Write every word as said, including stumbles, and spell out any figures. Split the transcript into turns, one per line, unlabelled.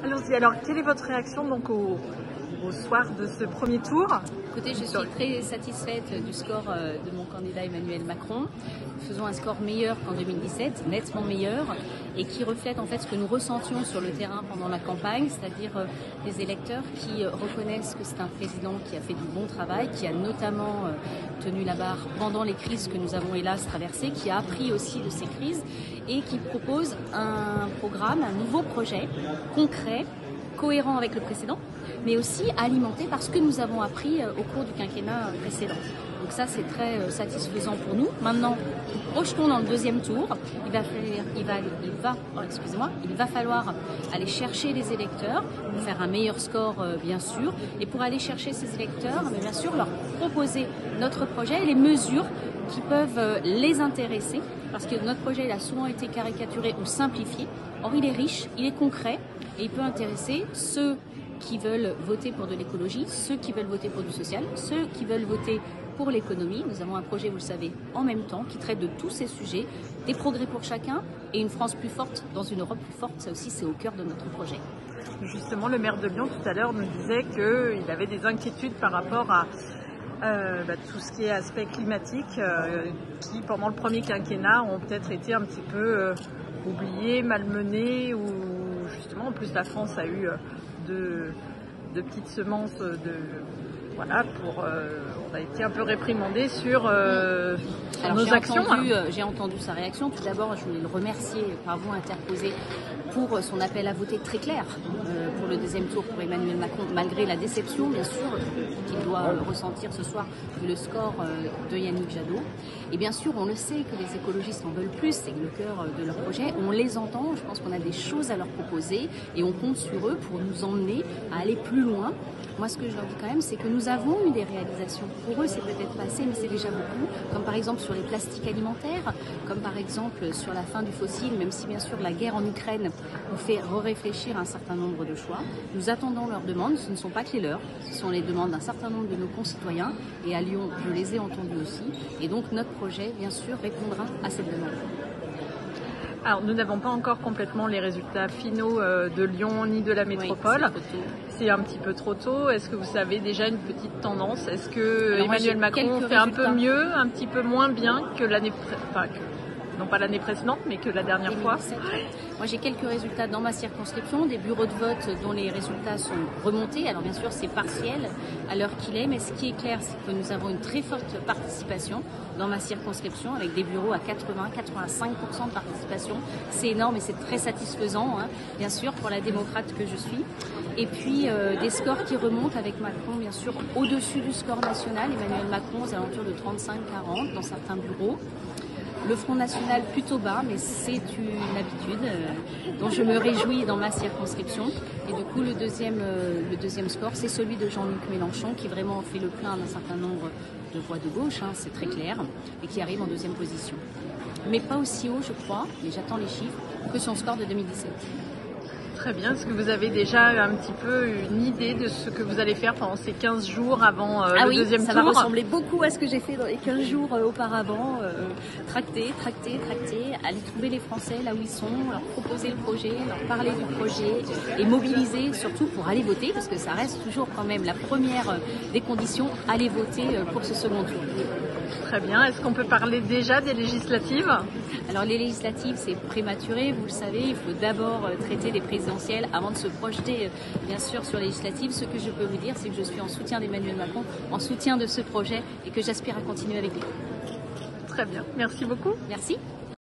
Allons-y, alors quelle est votre réaction donc au, au soir de ce premier tour?
Écoutez, je suis très satisfaite du score de mon candidat Emmanuel Macron. Faisons un score meilleur qu'en deux mille dix-sept, nettement meilleur, et qui reflète en fait ce que nous ressentions sur le terrain pendant la campagne, c'est-à-dire des électeurs qui reconnaissent que c'est un président qui a fait du bon travail, qui a notamment tenu la barre pendant les crises que nous avons hélas traversées, qui a appris aussi de ces crises et qui propose un programme, un nouveau projet concret, cohérent avec le précédent, mais aussi alimenté par ce que nous avons appris au cours du quinquennat précédent. Donc ça, c'est très satisfaisant pour nous. Maintenant, projetons dans le deuxième tour. Il va, falloir, il va, il va, oh, excusez-moi, il va falloir aller chercher les électeurs, pour faire un meilleur score, euh, bien sûr, et pour aller chercher ces électeurs, mais bien sûr, leur proposer notre projet et les mesures qui peuvent euh, les intéresser, parce que notre projet il a souvent été caricaturé ou simplifié. Or, il est riche, il est concret, et il peut intéresser ceux qui veulent voter pour de l'écologie, ceux qui veulent voter pour du social, ceux qui veulent voter pour l'économie. Nous avons un projet, vous le savez, en même temps, qui traite de tous ces sujets, des progrès pour chacun et une France plus forte dans une Europe plus forte. Ça aussi, c'est au cœur de notre projet.
Justement, le maire de Lyon, tout à l'heure, nous disait qu'il avait des inquiétudes par rapport à euh, bah, tout ce qui est aspect climatique, euh, qui, pendant le premier quinquennat, ont peut-être été un petit peu euh, oubliés, malmenés, ou justement, en plus, la France a eu... Euh, De, de petites semences de voilà pour euh, on a été un peu réprimandé sur, euh, sur
Alors,
nos
j'ai
actions.
Entendu, euh, j'ai entendu sa réaction. Tout d'abord, je voulais le remercier par vous interposé pour son appel à voter très clair euh, pour le deuxième tour pour Emmanuel Macron, malgré la déception bien sûr qu'il doit euh, ressentir ce soir vu le score euh, de Yannick Jadot. Et bien sûr, on le sait que les écologistes en veulent plus, c'est le cœur de leur projet. On les entend, je pense qu'on a des choses à leur proposer et on compte sur eux pour nous emmener à aller plus loin. Moi, ce que je leur dis quand même, c'est que nous avons eu des réalisations. Pour eux, c'est peut-être pas assez, mais c'est déjà beaucoup. Comme par exemple sur les plastiques alimentaires, comme par exemple sur la fin du fossile, même si bien sûr la guerre en Ukraine nous fait réfléchir un certain nombre de choix. Nous attendons leurs demandes. Ce ne sont pas que les leurs, ce sont les demandes d'un certain nombre de nos concitoyens. Et à Lyon, je les ai entendues aussi. Et donc notre projet, bien sûr, répondra à cette demande.
Alors, nous n'avons pas encore complètement les résultats finaux euh, de Lyon ni de la métropole. Oui, c'est un petit peu trop tôt. Est-ce que vous savez déjà une petite tendance? Est-ce que Alors Emmanuel moi, Macron fait un peu mieux, un petit peu moins bien que l'année enfin, que... non pas l'année précédente, mais que la dernière fois?
Moi, j'ai quelques résultats dans ma circonscription, des bureaux de vote dont les résultats sont remontés. Alors, bien sûr, c'est partiel à l'heure qu'il est, mais ce qui est clair, c'est que nous avons une très forte participation dans ma circonscription, avec des bureaux à quatre-vingts à quatre-vingt-cinq pour cent de participation. C'est énorme et c'est très satisfaisant, hein, bien sûr, pour la démocrate que je suis. Et puis, euh, des scores qui remontent avec Macron, bien sûr, au-dessus du score national. Emmanuel Macron aux alentours de trente-cinq à quarante dans certains bureaux. Le Front National plutôt bas, mais c'est une habitude euh, dont je me réjouis dans ma circonscription. Et du coup, le deuxième, euh, le deuxième score, c'est celui de Jean-Luc Mélenchon, qui vraiment fait le plein d'un certain nombre de voix de gauche, hein, c'est très clair, et qui arrive en deuxième position. Mais pas aussi haut, je crois, mais j'attends les chiffres, que son score de deux mille dix-sept.
Très bien. Est-ce que vous avez déjà un petit peu une idée de ce que vous allez faire pendant ces quinze jours avant euh,
ah
le
oui,
deuxième
tour?
tour?
Ça va ressembler beaucoup à ce que j'ai fait dans les quinze jours euh, auparavant. Euh, tracter, tracter, tracter, aller trouver les Français là où ils sont, leur proposer le projet, leur parler du projet et mobiliser surtout pour aller voter, parce que ça reste toujours quand même la première des conditions, aller voter pour ce second tour.
Très bien. Est-ce qu'on peut parler déjà des législatives?
Alors les législatives, c'est prématuré, vous le savez, il faut d'abord traiter les présidentielles avant de se projeter bien sûr sur les législatives. Ce que je peux vous dire, c'est que je suis en soutien d'Emmanuel Macron, en soutien de ce projet et que j'aspire à continuer avec lui.
Très bien, merci beaucoup.
Merci.